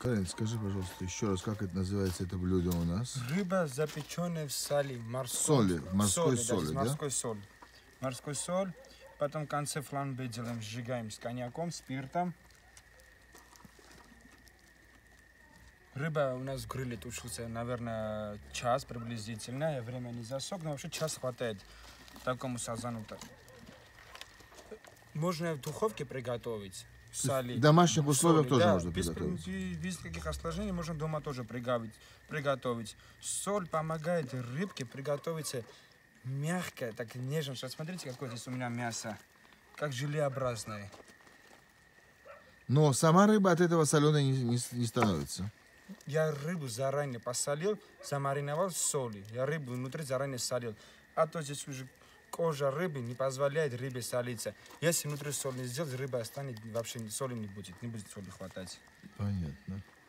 Карен, скажи, пожалуйста, еще раз, как это называется, это блюдо у нас? Рыба, запеченная в соли. Соли, в морской соли, да? Морской соль. Морской соль. Потом в конце фламбе делаем, сжигаем с коньяком, спиртом. Рыба у нас в гриле тушится, наверное, час приблизительно. Время не засок, но вообще час хватает такому сазану-то. Можно в духовке приготовить. В домашних условиях тоже можно приготовить. Без каких осложнений можно дома тоже приготовить. Соль помогает рыбке приготовиться мягкое, так нежно. Сейчас смотрите, какое здесь у меня мясо. Как желеобразное. Но сама рыба от этого соленой не становится. Я рыбу заранее посолил, замариновал в соли. Я рыбу внутри заранее солил. А то здесь уже кожа рыбы не позволяет рыбе солиться. Если внутри соль не сделать, рыба останется, вообще соли не будет соли хватать. Понятно.